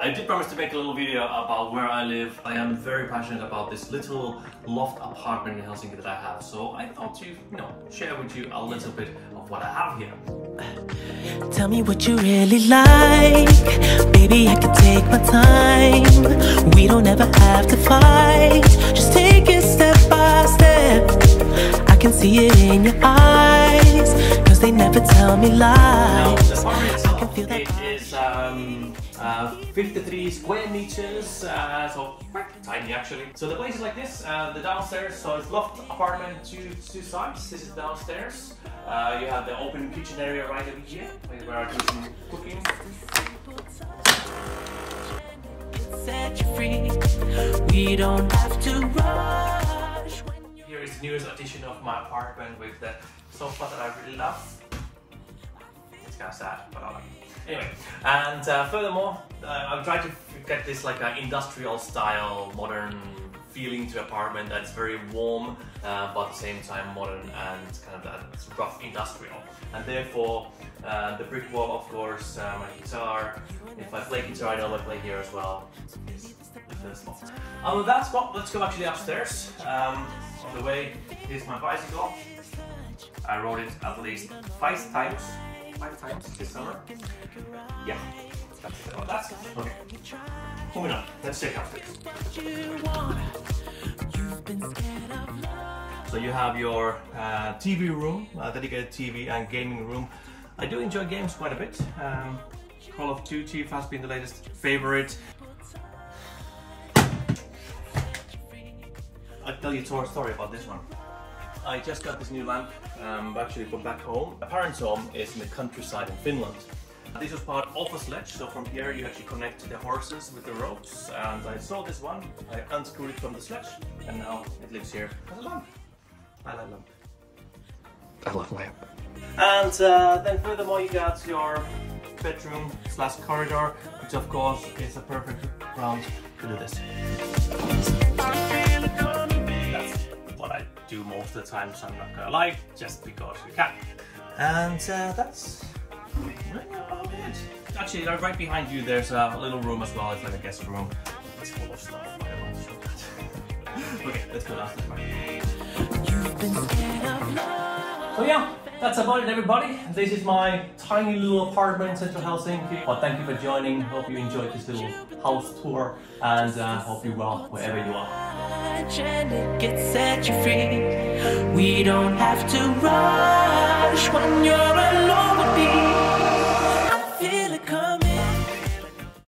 I did promise to make a little video about where I live. I am very passionate about this little loft apartment in Helsinki that I have, so I thought to, share with you a little bit of what I have here. Tell me what you really like. Baby, I can take my time. We don't ever have to fight. Just take it step by step. I can see it in your eyes, cause they never tell me lies. Now, the apartment itself, it is 53 square meters, so quite tiny actually. So the place is like this, the downstairs, so it's loft apartment, two sides. This is downstairs. You have the open kitchen area right over here, where I do some cooking. Set you free. We don't have to rush. Here is the newest addition of my apartment with the sofa that I really love. It's kind of sad, but I like it. Anyway, and furthermore, I've tried to get this like an industrial style, modern feeling to apartment that's very warm, but at the same time modern and kind of that rough industrial. And therefore, the brick wall, of course, my guitar. If I play guitar, I know I play here as well. With that spot, let's go actually upstairs. On the way, here's my bicycle. I rode it at least 5 times. 5 times this summer. Yeah, that's about that. Okay, moving on. Let's check upstairs. So you have your TV room, dedicated TV and gaming room. I do enjoy games quite a bit. Call of Duty has been the latest favorite. I'll tell you a story about this one. I just got this new lamp, actually from back home. My parents' home is in the countryside in Finland. This was part of a sledge, so from here you actually connect the horses with the ropes. And I saw this one, I unscrewed it from the sledge, and now it lives here as a lamp. I love lamp. I love lamp. And then furthermore you got your bedroom / corridor, which of course is a perfect ground to do this. Do most of the time, so I'm not gonna lie, just because we can. And that's really about it. Actually, right behind you there's a little room as well. It's like a guest room. It's full of stuff. I don't want to show that. Okay, let's go downstairs. So yeah, that's about it, everybody. This is my tiny little apartment in central Helsinki. But thank you for joining. Hope you enjoyed this little house tour, and hope you're well wherever you are. And it gets set you free. We don't have to rush when you're